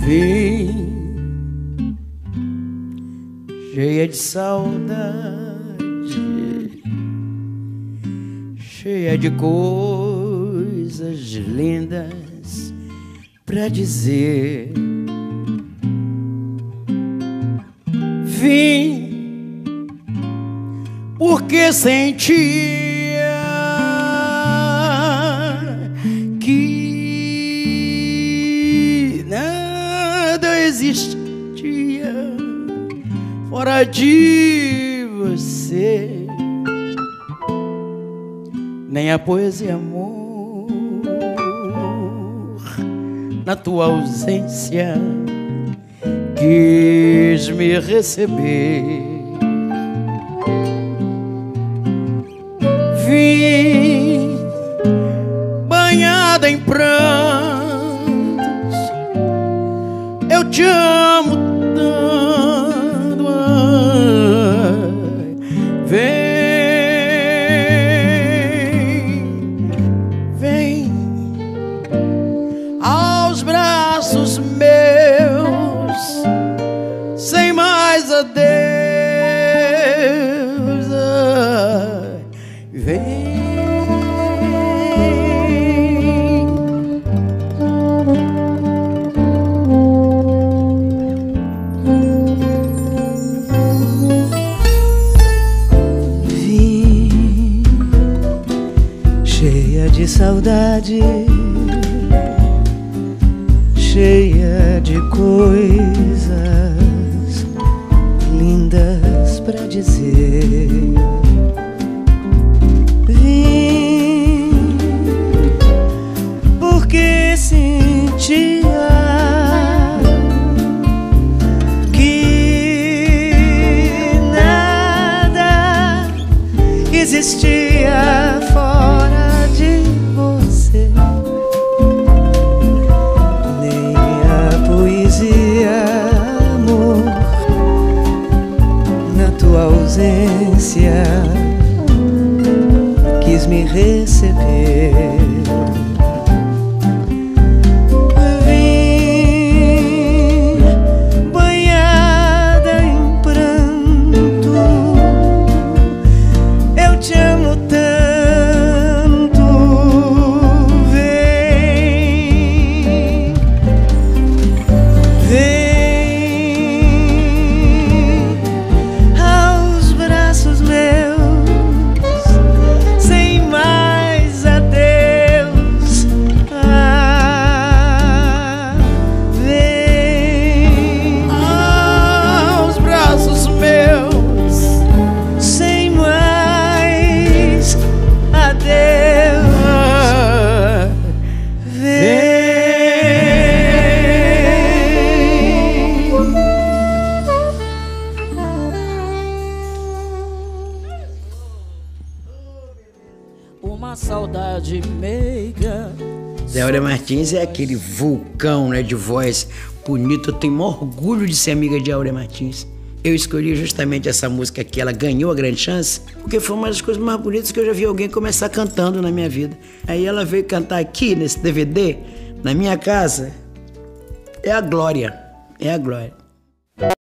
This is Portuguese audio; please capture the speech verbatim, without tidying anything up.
Vim cheia de saudade, cheia de coisas lindas pra dizer. Vim porque sentia que nada existia fora de você, nem a poesia, amor, na tua ausência quis me receber. Vim banhada em prantos, eu te amo tanto. Vem, vem aos braços meus, sem mais adeus. Vem. Vim cheia de saudade, cheia de coisas lindas pra dizer. Vim porque sentia que nada existia fora de você, nem a poesia, amor, na tua ausência quis me receber. Vim banhada em pranto, eu te amo tanto. Vem, vem aos braços meus, sem mais adeus. Ah, vem Aos braços meus, sem mais adeus. Vem. uma saudade meiga. Zé Aurea Martins é aquele vulcão, né, de voz bonito. Eu tenho maior orgulho de ser amiga de Aurea Martins. Eu escolhi justamente essa música aqui, ela ganhou a grande chance, porque foi uma das coisas mais bonitas que eu já vi alguém começar cantando na minha vida. Aí ela veio cantar aqui nesse D V D, na minha casa. É a glória, é a glória.